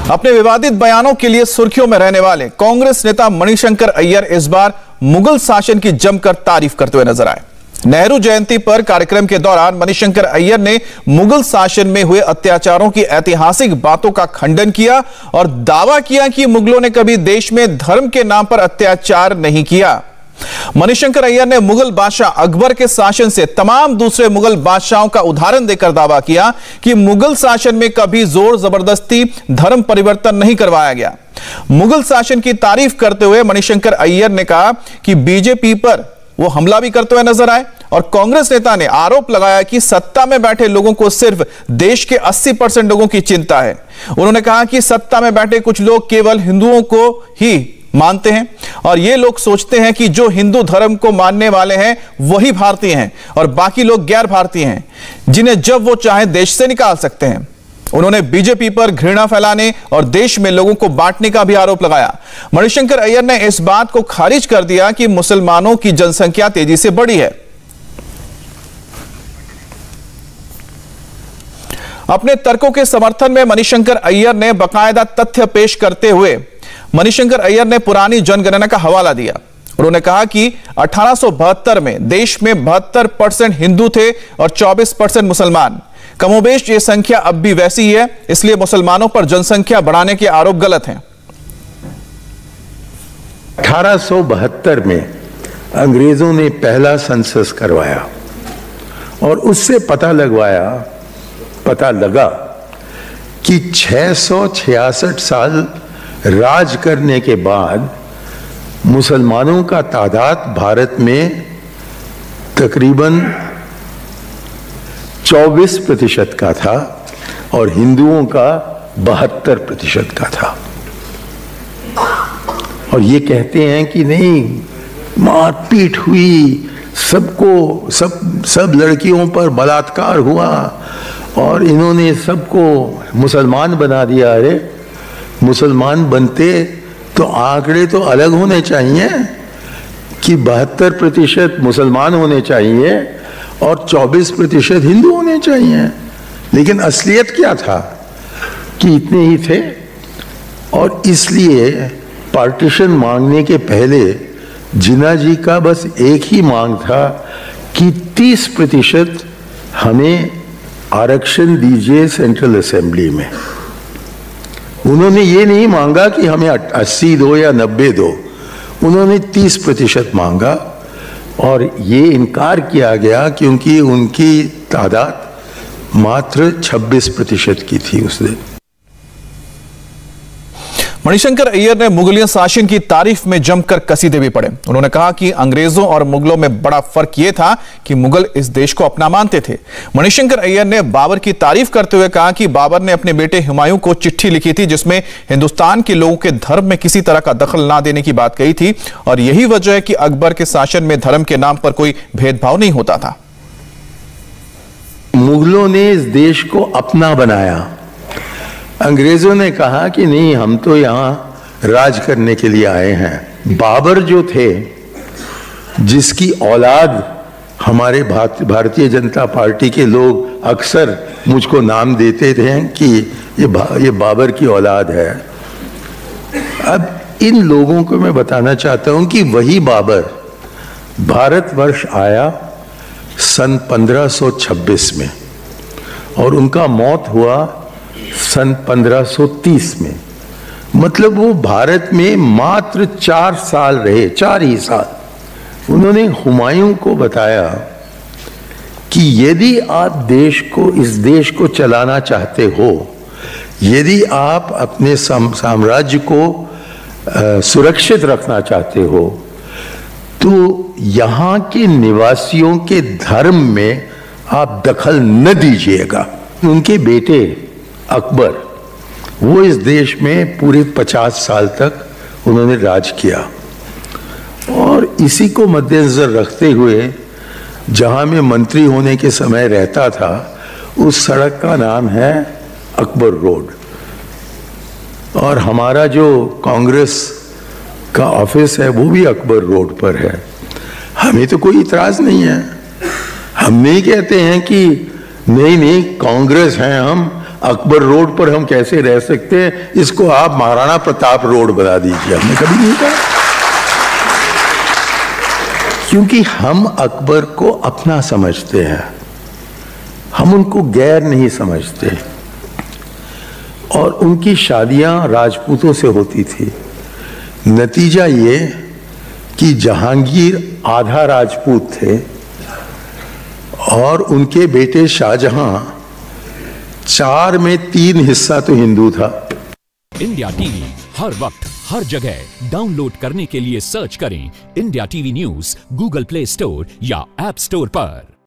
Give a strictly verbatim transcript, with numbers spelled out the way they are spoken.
अपने विवादित बयानों के लिए सुर्खियों में रहने वाले कांग्रेस नेता मणिशंकर अय्यर इस बार मुगल शासन की जमकर तारीफ करते हुए नजर आए। नेहरू जयंती पर कार्यक्रम के दौरान मणिशंकर अय्यर ने मुगल शासन में हुए अत्याचारों की ऐतिहासिक बातों का खंडन किया और दावा किया कि मुगलों ने कभी देश में धर्म के नाम पर अत्याचार नहीं किया। मणिशंकर अय्यर ने मुगल बादशाह अकबर के शासन से तमाम दूसरे मुगल बादशाहों का उदाहरण देकर दावा किया कि मुगल शासन में कभी जोर जबरदस्ती धर्म परिवर्तन नहीं करवाया गया। मुगल शासन की तारीफ करते हुए मणिशंकर अय्यर ने कहा कि बीजेपी पर वो हमला भी करते हुए नजर आए और कांग्रेस नेता ने आरोप लगाया कि सत्ता में बैठे लोगों को सिर्फ देश के अस्सी परसेंट लोगों की चिंता है। उन्होंने कहा कि सत्ता में बैठे कुछ लोग केवल हिंदुओं को ही मानते हैं और ये लोग सोचते हैं कि जो हिंदू धर्म को मानने वाले हैं वही भारतीय हैं और बाकी लोग गैर भारतीय हैं, जिन्हें जब वो चाहे देश से निकाल सकते हैं। उन्होंने बीजेपी पर घृणा फैलाने और देश में लोगों को बांटने का भी आरोप लगाया। मणिशंकर अय्यर ने इस बात को खारिज कर दिया कि मुसलमानों की जनसंख्या तेजी से बढ़ी है। अपने तर्कों के समर्थन में मणिशंकर अय्यर ने बाकायदा तथ्य पेश करते हुए मणिशंकर अय्यर ने पुरानी जनगणना का हवाला दिया। उन्होंने कहा कि अठारह सौ बहत्तर में देश में बहत्तर परसेंट हिंदू थे और चौबीस परसेंट मुसलमान। कमोबेश ये संख्या अब भी वैसी ही है, इसलिए मुसलमानों पर जनसंख्या बढ़ाने के आरोप गलत हैं। अठारह सौ बहत्तर में अंग्रेजों ने पहला सेंसस करवाया और उससे पता लगवाया पता लगा कि छह सौ छियासठ साल राज करने के बाद मुसलमानों का तादाद भारत में तकरीबन चौबीस प्रतिशत का था और हिंदुओं का बहत्तर प्रतिशत का था। और ये कहते हैं कि नहीं, मारपीट हुई, सबको सब सब लड़कियों पर बलात्कार हुआ और इन्होंने सबको मुसलमान बना दिया। अरे मुसलमान बनते तो आंकड़े तो अलग होने चाहिए कि बहत्तर प्रतिशत मुसलमान होने चाहिए और चौबीस प्रतिशत हिंदू होने चाहिए। लेकिन असलियत क्या था कि इतने ही थे और इसलिए पार्टीशन मांगने के पहले जिन्ना जी का बस एक ही मांग था कि तीस प्रतिशत हमें आरक्षण दीजिए सेंट्रल असेंबली में। उन्होंने ये नहीं मांगा कि हमें अस्सी दो या नब्बे दो, उन्होंने तीस प्रतिशत मांगा और ये इनकार किया गया क्योंकि उनकी तादाद मात्र छब्बीस प्रतिशत की थी उस दिन। मणिशंकर अय्यर ने मुगलिया शासन की तारीफ में जमकर कसीदे भी पढ़े। उन्होंने कहा कि अंग्रेजों और मुगलों में बड़ा फर्क यह था कि मुगल इस देश को अपना मानते थे। मणिशंकर अय्यर ने बाबर की तारीफ करते हुए कहा कि बाबर ने अपने बेटे हुमायूं को चिट्ठी लिखी थी जिसमें हिंदुस्तान के लोगों के धर्म में किसी तरह का दखल ना देने की बात कही थी और यही वजह है कि अकबर के शासन में धर्म के नाम पर कोई भेदभाव नहीं होता था। मुगलों ने इस देश को अपना बनाया। अंग्रेजों ने कहा कि नहीं, हम तो यहाँ राज करने के लिए आए हैं। बाबर जो थे, जिसकी औलाद हमारे भारतीय जनता पार्टी के लोग अक्सर मुझको नाम देते थे कि ये बा, ये बाबर की औलाद है। अब इन लोगों को मैं बताना चाहता हूँ कि वही बाबर भारतवर्ष आया सन पंद्रह सौ छब्बीस में और उनका मौत हुआ सन पंद्रह सौ तीस में। मतलब वो भारत में मात्र चार साल रहे, चार ही साल। उन्होंने हुमायूं को बताया कि यदि आप देश को इस देश को चलाना चाहते हो, यदि आप अपने साम्राज्य को आ, सुरक्षित रखना चाहते हो, तो यहाँ के निवासियों के धर्म में आप दखल न दीजिएगा। उनके बेटे अकबर, वो इस देश में पूरे पचास साल तक उन्होंने राज किया और इसी को मद्देनजर रखते हुए जहां में मंत्री होने के समय रहता था, उस सड़क का नाम है अकबर रोड और हमारा जो कांग्रेस का ऑफिस है वो भी अकबर रोड पर है। हमें तो कोई इतराज नहीं है। हम नहीं कहते हैं कि नहीं नहीं कांग्रेस हैं, हम अकबर रोड पर हम कैसे रह सकते हैं, इसको आप महाराणा प्रताप रोड बना दीजिए। हमने कभी नहीं कहा, क्योंकि हम अकबर को अपना समझते हैं, हम उनको गैर नहीं समझते। और उनकी शादियां राजपूतों से होती थी। नतीजा ये कि जहांगीर आधा राजपूत थे और उनके बेटे शाहजहां चार में तीन हिस्सा तो हिंदू था। इंडिया टीवी हर वक्त हर जगह डाउनलोड करने के लिए सर्च करें India TV news Google Play Store या ऐप स्टोर पर।